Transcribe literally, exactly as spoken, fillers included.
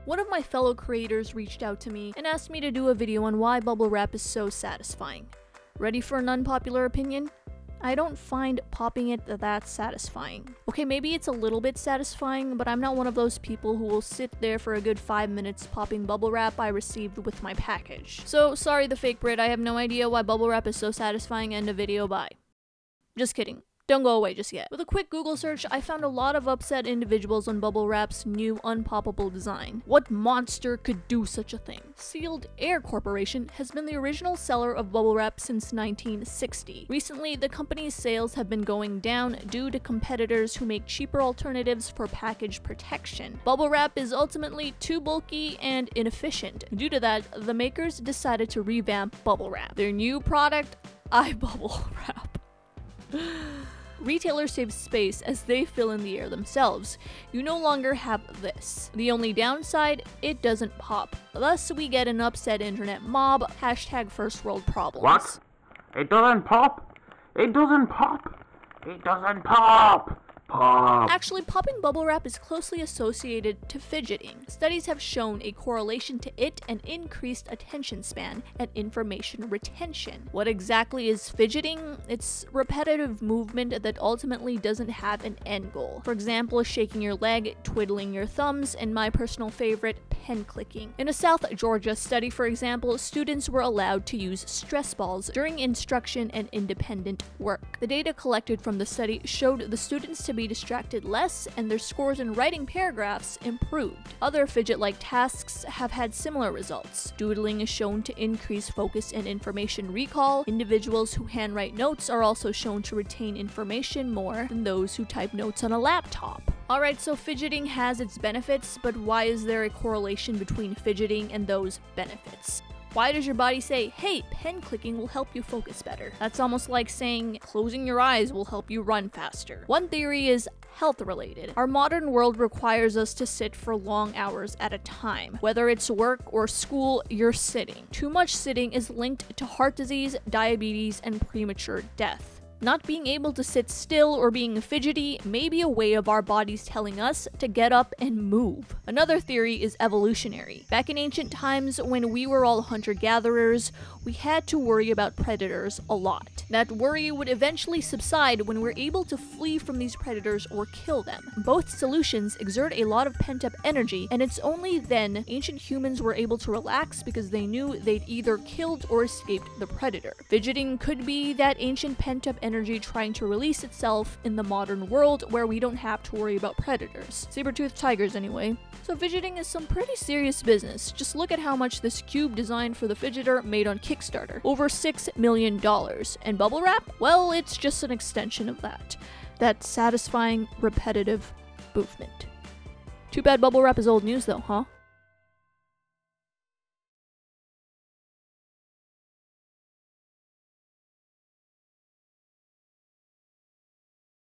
One of my fellow creators reached out to me and asked me to do a video on why bubble wrap is so satisfying. Ready for an unpopular opinion? I don't find popping it that satisfying. Okay, maybe it's a little bit satisfying, but I'm not one of those people who will sit there for a good five minutes popping bubble wrap I received with my package. So, sorry the fake Brit, I have no idea why bubble wrap is so satisfying. End of video, bye. Just kidding. Don't go away just yet. With a quick Google search, I found a lot of upset individuals on bubble wrap's new unpoppable design. What monster could do such a thing? Sealed Air Corporation has been the original seller of bubble wrap since nineteen sixty. Recently, the company's sales have been going down due to competitors who make cheaper alternatives for package protection. Bubble wrap is ultimately too bulky and inefficient. Due to that, the makers decided to revamp bubble wrap. Their new product, iBubble wrap. Retailers save space as they fill in the air themselves. You no longer have this. The only downside, it doesn't pop. Thus, we get an upset internet mob, hashtag first world problems. What? It doesn't pop? It doesn't pop? It doesn't pop! Pop. Actually, popping bubble wrap is closely associated to fidgeting. Studies have shown a correlation to it and increased attention span and information retention. What exactly is fidgeting? It's repetitive movement that ultimately doesn't have an end goal. For example, shaking your leg, twiddling your thumbs, and my personal favorite, pen clicking. In a South Georgia study, for example, students were allowed to use stress balls during instruction and independent work. The data collected from the study showed the students to be distracted less, and their scores in writing paragraphs improved. Other fidget-like tasks have had similar results. Doodling is shown to increase focus and information recall. Individuals who handwrite notes are also shown to retain information more than those who type notes on a laptop. Alright, so fidgeting has its benefits, but why is there a correlation between fidgeting and those benefits? Why does your body say, hey, pen clicking will help you focus better? That's almost like saying closing your eyes will help you run faster. One theory is health related. Our modern world requires us to sit for long hours at a time. Whether it's work or school, you're sitting. Too much sitting is linked to heart disease, diabetes, and premature death. Not being able to sit still or being fidgety may be a way of our bodies telling us to get up and move. Another theory is evolutionary. Back in ancient times, when we were all hunter-gatherers, we had to worry about predators a lot. That worry would eventually subside when we're able to flee from these predators or kill them. Both solutions exert a lot of pent-up energy, and it's only then ancient humans were able to relax because they knew they'd either killed or escaped the predator. Fidgeting could be that ancient pent-up energy trying to release itself in the modern world where we don't have to worry about predators. Saber-toothed tigers anyway. So fidgeting is some pretty serious business. Just look at how much this cube designed for the fidgeter made on Kickstarter. Over six million dollars. And bubble wrap? Well, it's just an extension of that. That satisfying, repetitive movement. Too bad bubble wrap is old news though, huh?